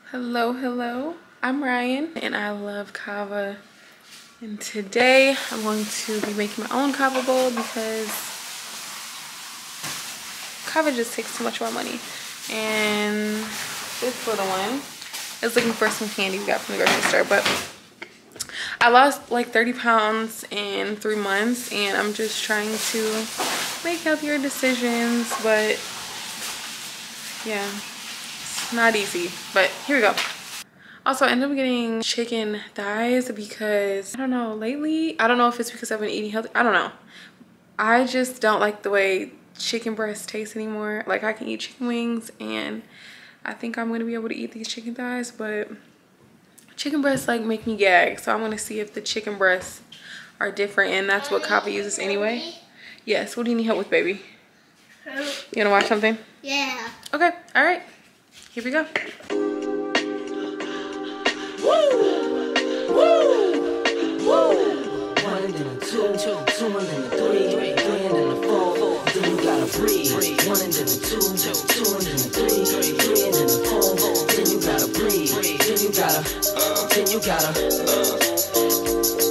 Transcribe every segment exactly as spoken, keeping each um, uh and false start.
Hello, hello. I'm Ryan and I love Cava. And today I'm going to be making my own Cava bowl because Cava just takes too much of my money. And this little one is looking for some candy we got from the grocery store. But I lost like thirty pounds in three months and I'm just trying to make healthier decisions. But yeah, it's not easy. But here we go. Also, I ended up getting chicken thighs because, I don't know, lately, I don't know if it's because I've been eating healthy. I don't know. I just don't like the way chicken breast tastes anymore. Like, I can eat chicken wings, and I think I'm going to be able to eat these chicken thighs, but chicken breasts, like, make me gag. So I'm going to see if the chicken breasts are different, and that's what Cava uses anyway. Yes, what do you need help with, baby? You want to watch something? Yeah. Okay, all right. Here we go. Woo! Woo! Woo! One and then a two, two, two and then a three, three, three and then a four, four. Then you gotta breathe. One and then a two, two, two and then a three, three, three and then a four, four. Then you gotta breathe. Then you gotta, uh, then you gotta, uh.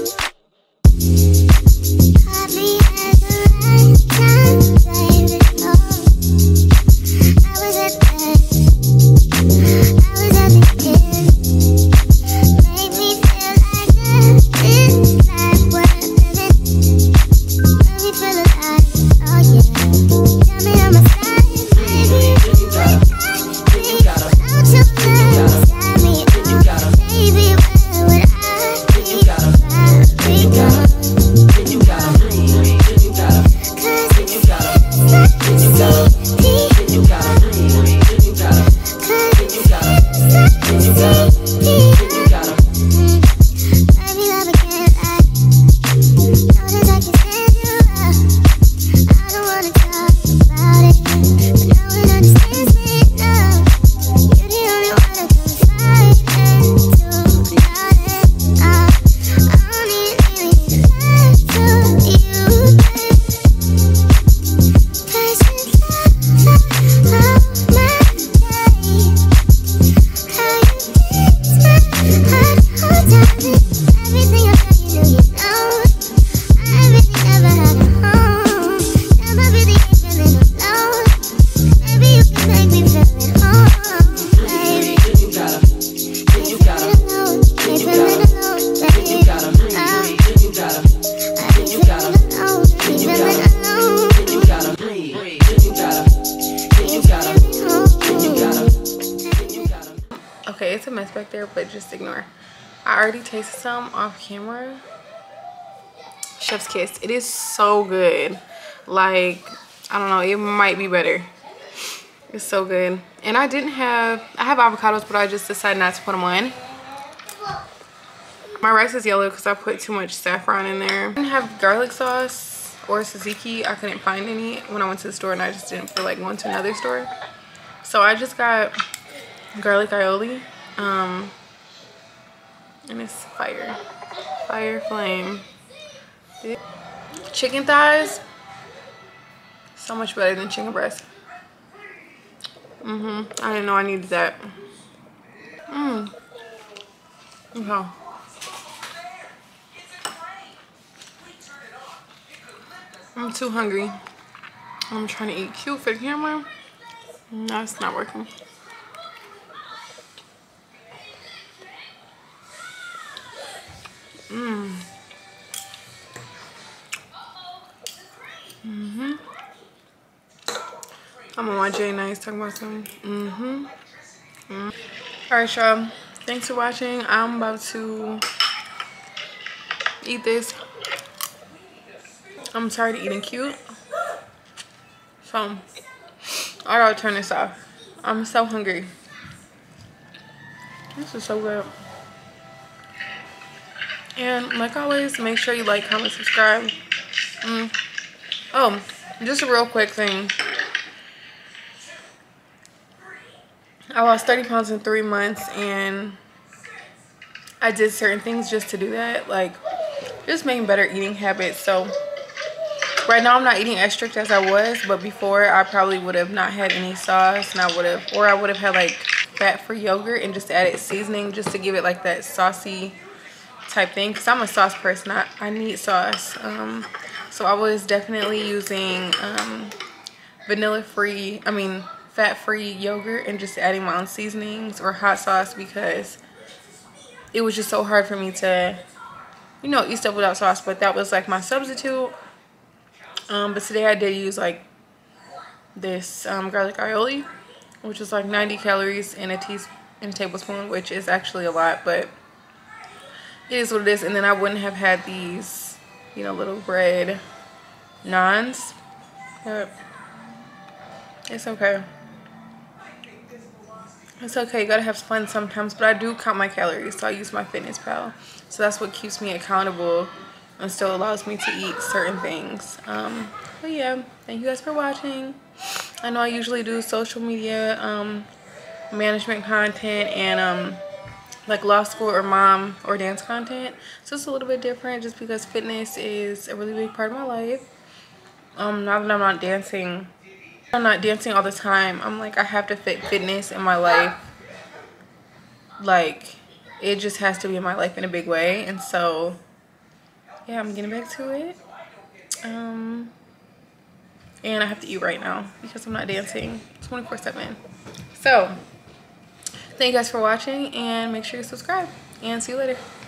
Okay, it's a mess back there, but just ignore. I already tasted some off camera. Chef's kiss. It is so good. Like, I don't know, it might be better. It's so good. And I didn't have, I have avocados, but I just decided not to put them on. My rice is yellow because I put too much saffron in there. I didn't have garlic sauce or tzatziki. I couldn't find any when I went to the store, and I just didn't feel like going to another store. So I just got garlic aioli, um, and it's fire, fire flame. Chicken thighs, so much better than chicken breast. Mm-hmm, I didn't know I needed that. Mmm, okay. I'm too hungry. I'm trying to eat cute for the camera. No, it's not working. Mmm. Mm-hmm. I'm on my J Nice talking about something. Mm-hmm. Mm. Alright, y'all. Thanks for watching. I'm about to eat this. I'm tired of eating cute. So, I gotta turn this off. I'm so hungry. This is so good. And like always, make sure you like, comment, subscribe. Mm. Oh, just a real quick thing. I lost thirty pounds in three months and I did certain things just to do that. Like, just making better eating habits. So right now I'm not eating as strict as I was, but before I probably would have not had any sauce, and I would have, or I would have had like fat-free yogurt and just added seasoning just to give it like that saucy type thing, because I'm a sauce person. I, I need sauce. Um, so I was definitely using um, vanilla-free, I mean fat-free yogurt and just adding my own seasonings or hot sauce, because it was just so hard for me to, you know, eat stuff without sauce. But that was like my substitute. Um, but today I did use like this um, garlic aioli, which is like ninety calories in a teaspoon, in a tablespoon, which is actually a lot, but it is what it is. And then I wouldn't have had these, you know, little bread naans, but it's okay. It's okay, you gotta have fun sometimes. But I do count my calories, so I use my Fitness Pal. So that's what keeps me accountable and still allows me to eat certain things. Um, but yeah, thank you guys for watching. I know I usually do social media um, management content and um, like law school or mom or dance content. So it's a little bit different just because fitness is a really big part of my life. Um, now that I'm not dancing, I'm not dancing all the time. I'm like, I have to fit fitness in my life. Like, it just has to be in my life in a big way. And so, yeah, I'm getting back to it. Um, and I have to eat right now because I'm not dancing twenty-four seven. So, thank you guys for watching, and make sure you subscribe. And see you later.